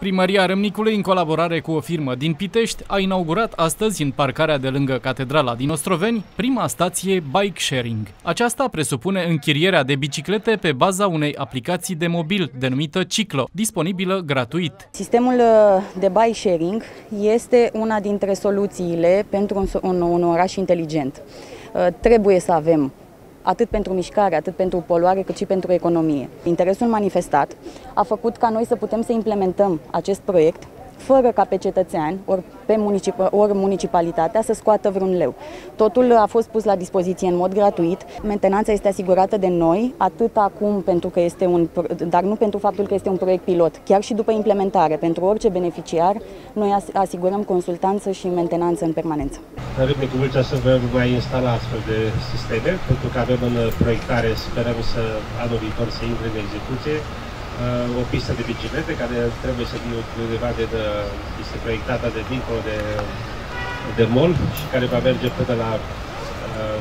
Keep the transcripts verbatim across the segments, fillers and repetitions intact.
Primăria Râmnicului, în colaborare cu o firmă din Pitești, a inaugurat astăzi, în parcarea de lângă Catedrala din Ostroveni, prima stație bike sharing. Aceasta presupune închirierea de biciclete pe baza unei aplicații de mobil denumită Ciclo, disponibilă gratuit. Sistemul de bike sharing este una dintre soluțiile pentru un, un, un oraș inteligent. Trebuie să avem atât pentru mișcare, atât pentru poluare, cât și pentru economie. Interesul manifestat a făcut ca noi să putem să implementăm acest proiect fără ca pe cetățean ori, pe municip, ori municipalitatea să scoată vreun leu. Totul a fost pus la dispoziție în mod gratuit. Mentenanța este asigurată de noi, atât acum pentru că este un, dar nu pentru faptul că este un proiect pilot, chiar și după implementare. Pentru orice beneficiar, noi asigurăm consultanță și mentenanță în permanență. În Râmnicul Vâlcea să vă mai instala astfel de sisteme, pentru că avem în proiectare, sperăm să anul viitor să intre în execuție, o pistă de biciclete care trebuie să fie undeva de, de, este proiectată de dincolo de, de mall și care va merge până la uh,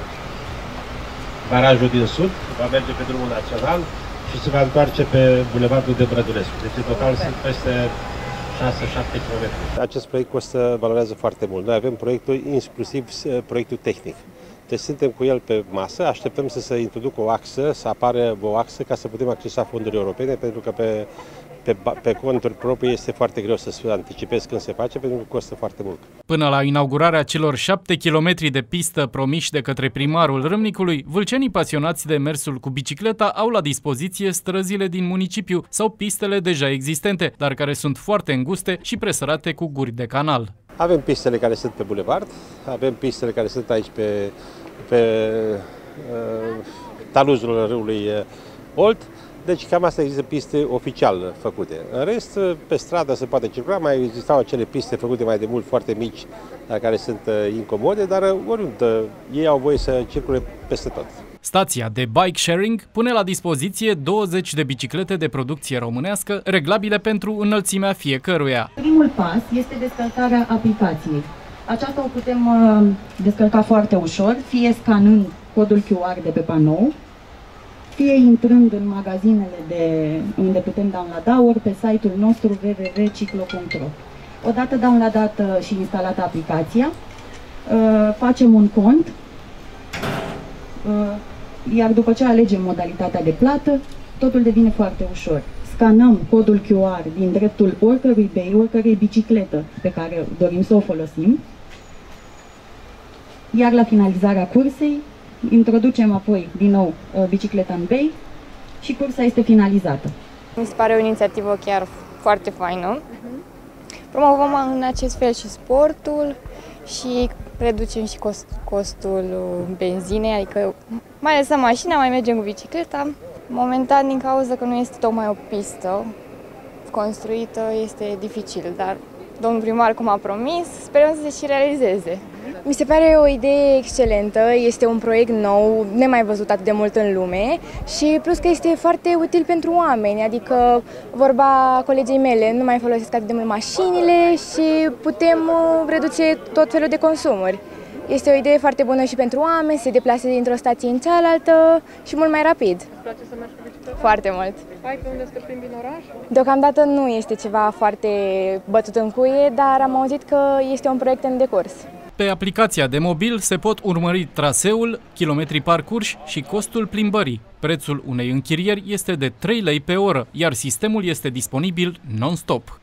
barajul din sud, va merge pe drumul național și se va întoarce pe bulevardul de Brădulescu. Deci în total sunt peste șase șapte kilometri. Acest proiect costă, valorează foarte mult. Noi avem proiectul, inclusiv proiectul tehnic. Deci suntem cu el pe masă, așteptăm să se introducă o axă, să apară o axă ca să putem accesa fonduri europene, pentru că pe, pe, pe conturi proprii este foarte greu să se anticipezi când se face, pentru că costă foarte mult. Până la inaugurarea celor șapte kilometri de pistă promiși de către primarul Râmnicului, vâlcenii pasionați de mersul cu bicicleta au la dispoziție străzile din municipiu sau pistele deja existente, dar care sunt foarte înguste și presărate cu guri de canal. Avem pistele care sunt pe bulevard, avem pistele care sunt aici pe, pe uh, taluzul râului Olt, deci cam asta există piste oficial făcute. În rest, pe stradă se poate circula, mai existau acele piste făcute mai de mult, foarte mici, care sunt incomode, dar oriunde ei au voie să circule peste tot. Stația de bike sharing pune la dispoziție douăzeci de biciclete de producție românească, reglabile pentru înălțimea fiecăruia. Primul pas este descărcarea aplicației. Aceasta o putem uh, descărca foarte ușor, fie scanând codul Q R de pe panou, fie intrând în magazinele de unde putem downloada, ori pe site-ul nostru w w w punct ciclo punct ro. Odată downloadată și instalată aplicația, uh, facem un cont, uh, iar după ce alegem modalitatea de plată, totul devine foarte ușor. Scanăm codul Q R din dreptul oricărui bei, oricărei bicicletă pe care dorim să o folosim, iar la finalizarea cursei introducem apoi din nou bicicleta în bei și cursa este finalizată. Mi se pare o inițiativă chiar foarte faină. Promovăm în acest fel și sportul și reducem și cost, costul benzinei, adică mai lăsăm mașina, mai mergem cu bicicleta. Momentan, din cauza că nu este tocmai o pistă construită, este dificil, dar domnul primar, cum a promis, sperăm să se și realizeze. Mi se pare o idee excelentă, este un proiect nou, nemai văzut atât de mult în lume și plus că este foarte util pentru oameni, adică vorba colegii mele, nu mai folosesc atât de mult mașinile și putem reduce tot felul de consumuri. Este o idee foarte bună și pentru oameni, se deplaseze dintr-o stație în cealaltă și mult mai rapid. Îți place să mergi cu bicicleta? Foarte mult. Ai pe unde să te plimbi în oraș? Deocamdată nu este ceva foarte bătut în cuie, dar am auzit că este un proiect în decurs. Pe aplicația de mobil se pot urmări traseul, kilometrii parcurși și costul plimbării. Prețul unei închirieri este de trei lei pe oră, iar sistemul este disponibil non-stop.